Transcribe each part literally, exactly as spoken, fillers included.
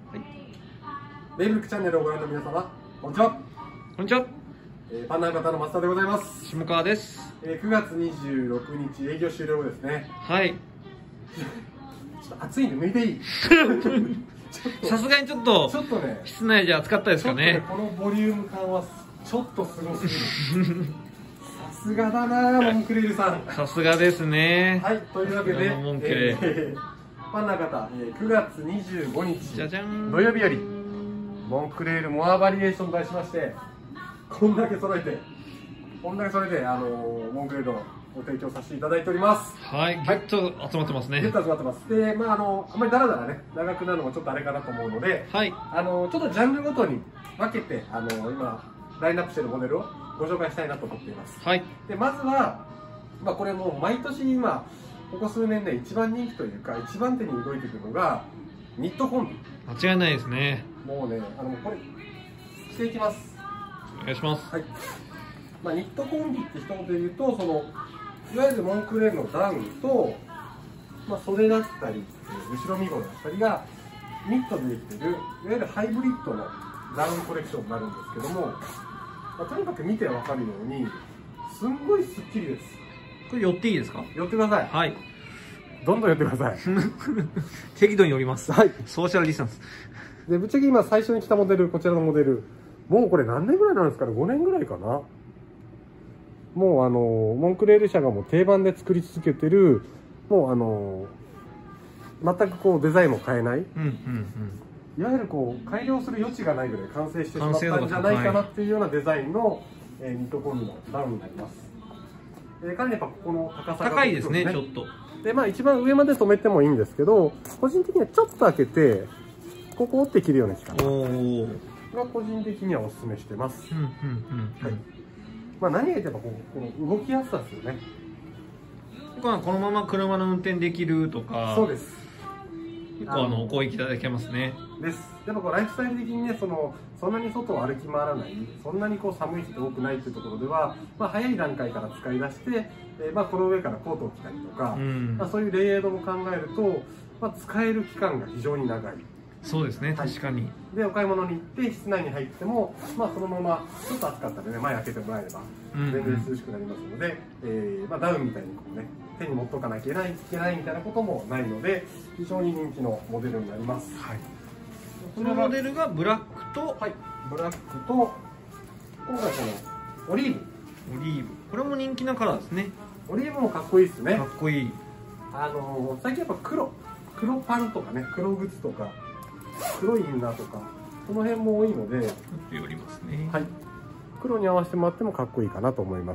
ベイブルックチャンネルをご覧の皆様、こんにちは。 こんにちは。 えー、パンダー型の増田でございます。 下川です。 えー、くがつにじゅうろくにち営業終了後ですね。 はい。 ちょっと暑いんで抜いていい？ さすがにちょっと、 ちょっとね、 室内じゃ暑かったですかね。 ねこのボリューム感はちょっとすごすぎる。さすがだなモンクレールさん。 さすがですね。 はい、というわけで、 モンクレール。 えーパンダ型、えー、くがつにじゅうごにちじゃじゃん土曜日よりモンクレールモアバリエーションと題しまして、こんだけ揃えてこんだけ揃えて、あのー、モンクレールをご提供させていただいております。 はい、ギュッと集まってますね。 ギュッと集まってます。で、まああのあんまりだらだらね長くなるのもちょっとあれかなと思うので、 はい、 あのちょっとジャンルごとに分けて、あの今ラインナップしているモデルをご紹介したいなと思っています。 はい。 でまずは、まあ、これもう毎年今ここ数年で一番人気というか一番手に動いてくるのがニットコンビ。 間違いないですね。 もうね、あのこれしていきます。 お願いします。 はい。まあ、ニットコンビって一言で言うと、そのいわゆるモンクレールのダウンと、まあ、袖だったり後ろ身ごろだったりがニットでできているいわゆるハイブリッドのダウンコレクションになるんですけども、まあ、とにかく見て分かるようにすんごいスッキリです。 これ寄っていいですか？ 寄ってください。 はい。 どんどん寄ってください。 適度に寄ります。 はい。 ソーシャルディスタンス。 で、ぶっちゃけ今最初に来たモデル、こちらのモデル、もうこれ何年ぐらいなんですかね？ごねんぐらいかな。もうあの、モンクレール社がもう定番で作り続けてる、もうあの、全くこうデザインも変えない。 うんうんうん。 いわゆるこう改良する余地がないぐらい完成してしまったんじゃないかなっていうようなデザインの、えー、ニットコンビのダウンになります。えー、かなりやっぱここの高さが、 高いですね、ちょっと。 で、まあ一番上まで止めてもいいんですけど、個人的にはちょっと開けて、ここを折って切るような機械が個人的にはお勧めしてます。 うんうんうん。 はい。まあ何が言ってもこうこの動きやすさですよね。 このまま車の運転できるとか。 そうです。 結構あのお声いただけますね。です。 やっぱこうライフスタイル的にね、そのそんなに外を歩き回らない、そんなにこう寒い日が多くないというところでは、まあ、早い段階から使い出して、えー、まあこの上からコートを着たりとか、うん、まあそういうレイヤードも考えると、まあ、使える期間が非常に長い。 そうですね、確かに。 でお買い物に行って室内に入っても、まあ、そのままちょっと暑かったらね前開けてもらえれば全然涼しくなりますので、うんうんえーまあ、ダウンみたいにこうね手に持っとかなきゃいけないいけないみたいなこともないので非常に人気のモデルになります。はい、 このモデルがブラックと、 はい、ブラックと今回このオリーブ。 オリーブこれも人気なカラーですね。 オリーブもかっこいいですね。 かっこいい。 あのー、最近やっぱ黒黒パンとかね黒靴とか黒いインナーとかその辺も多いので寄りますね。はい、 黒に合わせてもらってもかっこいいかなと思います。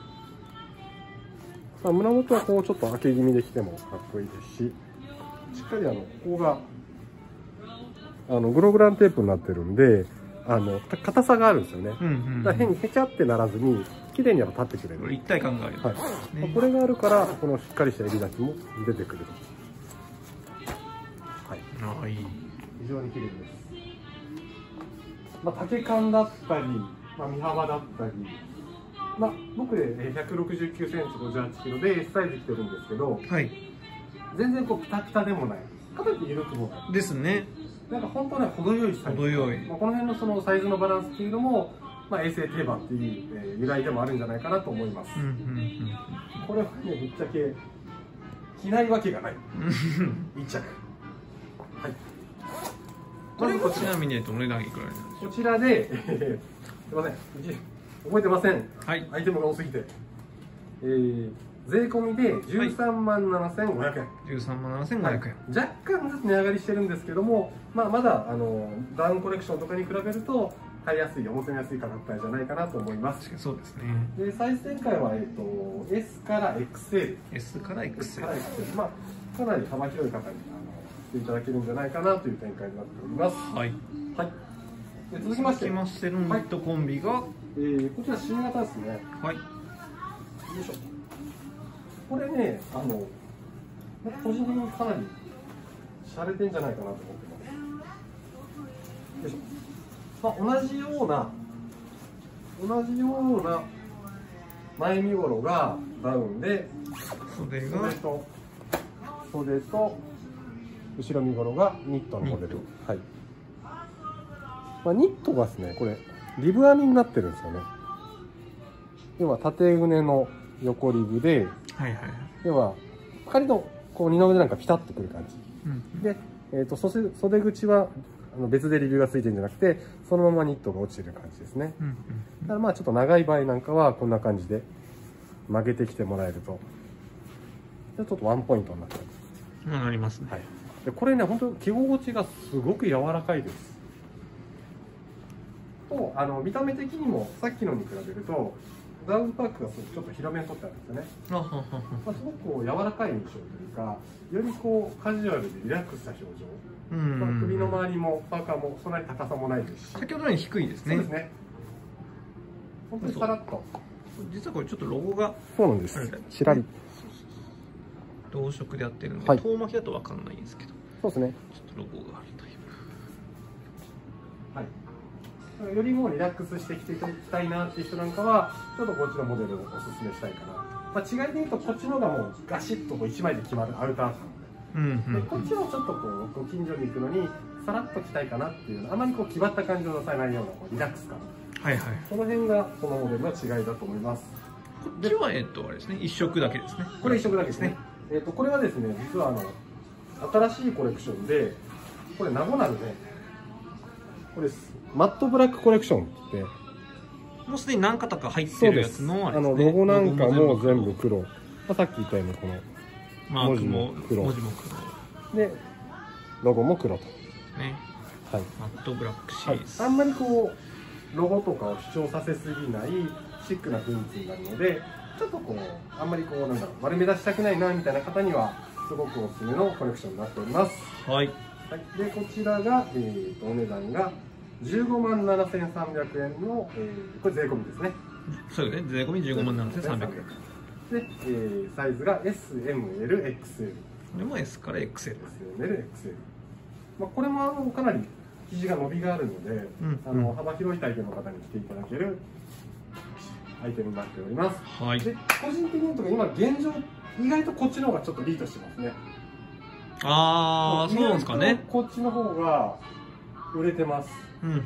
まあ、胸元はこうちょっと開け気味できてもかっこいいですし、しっかりあのここがあのグログランテープになってるんであの硬さがあるんですよね。だから変にへちゃってならずに綺麗にやっぱ立ってくれる。 一体感がある、 はいね、これがあるからこのしっかりした襟立ちも出てくる。はい、ああいい。非常に綺麗です。まあ、丈感だったり、まあ、身幅だったり、まあ、僕でひゃくろくじゅうきゅうセンチごじゅうはちキロで S サイズ着てるんですけど、はい、全然こうピタピタでもない、かといって緩くもないですね。 なんか本当ね程よいサイズ。程よい。まあ、この辺のそのサイズのバランスっていうのも、まあ、衛生定番っていう、えー、由来でもあるんじゃないかなと思います。これはねぶっちゃけ着ないわけがない一着。はい。 これちなみにお値段いくらなんでしょう？ こちらで、えー、すみません、覚えてません。はい。アイテムが多すぎて、えー、税込みでじゅうさんまんななせんごひゃくえん。 じゅうさんまんななせんごひゃくえん。 若干ずつ値上がりしてるんですけども、まあまだあのダウンコレクションとかに比べると買いやすい、お求めやすい価格帯じゃないかなと思います。 そうですね。 でサイズ展開はえっ、ー、と S から エックスエル。 S から エックスエル。 まあかなり幅広い方に。いただけるんじゃないかなという展開になっております。はい。はい。で続きまして、続きましてのニットコンビが、はい、えー、こちら新型ですね。はい。よいしょ。これね、あの個人的にかなり洒落てんじゃないかなと思ってます。よいしょ。まあ同じような同じような前身頃がダウンで、袖が袖と袖と後ろ身頃がニットのモデル。はい。 まあ、ニットがですねこれリブ編みになってるんですよね。要は縦畝の横リブで、はいはい、要は仮のこう二の腕なんかピタッとくる感じ、うん、で、えー、と袖袖口はあの別でリブがついてるんじゃなくてそのままニットが落ちてる感じですね。うんうん、だからまあちょっと長い場合なんかはこんな感じで曲げてきてもらえるとちょっとワンポイントになっちゃう。 なりますね。 はい、でこれね本当着心地がすごく柔らかいです。とあの見た目的にもさっきのに比べるとダウンパックがちょっと広めに取ってあるんですよね。まあ、すごくこう柔らかい印象というかよりこうカジュアルでリラックスした表情。まあ、首の周りもパーカーもそんなに高さもないですし先ほどより低いですね。 そうですね。本当にさらっと。 実はこれちょっとロゴがそうなんです。ちらり同色でやってるので、はい、遠巻きだと分かんないんですけどそうですねちょっとロゴがあるという、 はい、よりもリラックスしてきていただきたいなっていう人なんかはちょっとこっちのモデルをおすすめしたいかな。まあ、違いで言うとこっちの方がもうガシッとこういちまいで決まるアウター感で、こっちはちょっとこうご近所に行くのにさらっと着たいかなっていうあまりこう決まった感じを出さないようなこうリラックス感、はいはい、その辺がこのモデルの違いだと思います。 こっちはえっとあれですね、一色だけですね。 これ一色だけですね。えっとこれはですね実はあの新しいコレクションでこれナゴナルでこれマットブラックコレクションってもうすでに何型か入ってるやつのあれですね。 あのロゴなんかも全部黒、まあ、さっき言ったようにこの文字も黒、文字も黒でロゴも黒と、ね、 はい、マットブラックシリーズ、 はい、あんまりこうロゴとかを主張させすぎないシックな雰囲気になるのでちょっとこうあんまりこうなんだろう悪目立ちたくないなみたいな方にはすごくおすすめのコレクションになっております。はい、はい、でこちらが、えー、とお値段がじゅうごまんななせんさんびゃくえんの、えー、これ税込みですね。 そうですね、税込みじゅうごまんななせんさんびゃくえんで、えー、サイズが エスエムエルエックスエル、 これも S から エックスエル、 エスエムエルエックスエル、まあ、これもあのかなり生地が伸びがあるので、うん、あの幅広い体型の方に着ていただけるアイテムになっております。はい、で個人的に言うと今現状意外とこっちの方がちょっとリードしてますね。 ああ、そうなんですかね。 こっちの方が売れてます。うんうんうん、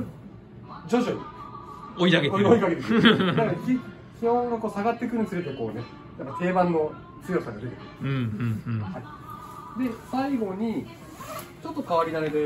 徐々に追い上げてる。 追いかけてくる。だから気温がこう下がってくるにつれてこうね、やっぱ定番の強さが出てくる。うんうんうん。はい。で最後にちょっと変わり種です。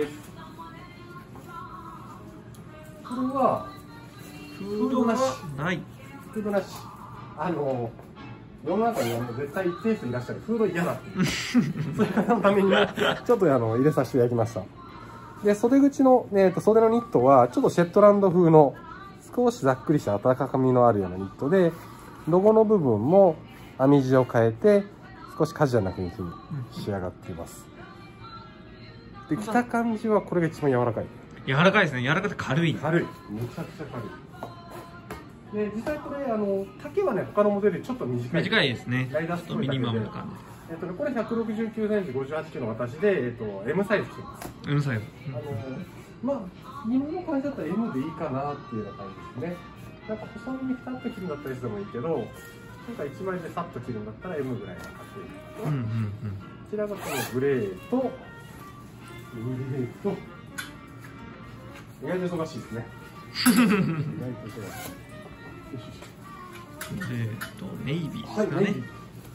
これはフードなし。ない。 フードなし。あの世の中には絶対一定数いらっしゃるフード嫌だっていうそういう方のためにちょっとあの入れさせていただきました。で袖口の、えー、と袖のニットはちょっとシェットランド風の少しざっくりした温かみのあるようなニットでロゴの部分も編み地を変えて少しカジュアルな雰囲気に仕上がっています。で着た感じはこれが一番柔らかい。 柔らかいですね。柔らかくて軽い。 軽い。めちゃくちゃ軽い。で実際これあの丈はね他のモデルよりちょっと短い。 短いですね。 ライダースちょっとミニマムな感じ。 えっとねこれひゃくろくじゅうきゅうセンチごじゅうはちキロの私でえっと エム サイズ着てます。 エム サイズ。 あのまあ今の感じだったら エム でいいかなっていうような感じですね。なんか細身にピタッと着るんだったりしてもいいけど、なんかいちまいでサッと着るんだったら エム ぐらいがかっこいいかな。うんうんうん。こちらがこのグレーとグレーと意外と忙しいですね。意外と忙しい。 グレーとネイビーですかね。はい、ネイビー。 ネイ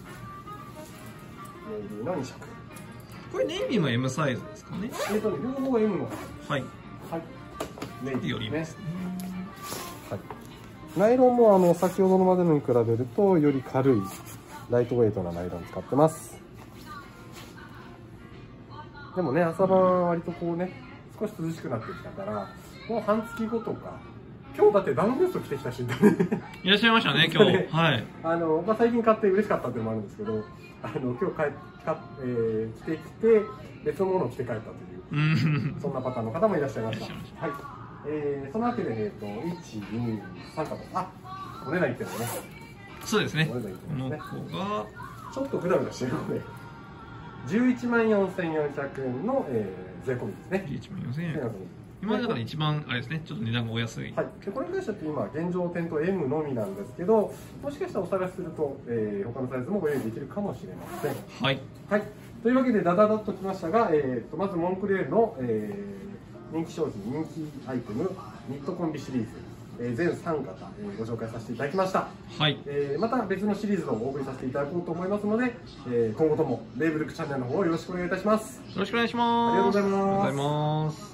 ビーのに色。 これネイビーも エム サイズですかね。 えっとね両方 エム の。 はい。 はい。ネイビーよりですね。 はい。ナイロンもあの先ほどのまでのに比べるとより軽いライトウェイトなナイロン使ってます。でもね朝晩は割とこうね少し涼しくなってきたからもう半月後とか今日だってダウンベスト着てきた人いらっしゃいましたね今日。はい。 あのまあ最近買って嬉しかったっていうのもあるんですけど、あの今日帰か、えー、着てきて別のものを着て帰ったというそんなパターンの方もいらっしゃいました。はい。えー、そのわけでえっといち、に、さんかとあお値段言ってるのね。 そうですね。この子がちょっとグダグダしてるのでじゅういちまんよんせんよんひゃくえんの、えー、税込みですね。 じゅういちまんよんせんえん。今だから一番あれですね、ちょっと値段がお安い。 はい。でこれに関しては今現状店頭 エム のみなんですけど、もしかしたらお探しすると、えー、他のサイズもご用意できるかもしれません。はい。はい。というわけでダダダッときましたが、えー、とまずモンクレールの、えー、 人気商品、人気アイテム、ニットコンビシリーズ、えー、全さん方、えー、ご紹介させていただきました。 はい。 えー、また別のシリーズをお送りさせていただこうと思いますので、えー、今後ともレーブルックチャンネルの方をよろしくお願いいたします。 よろしくお願いします。 ありがとうございます。 ありがとうございます。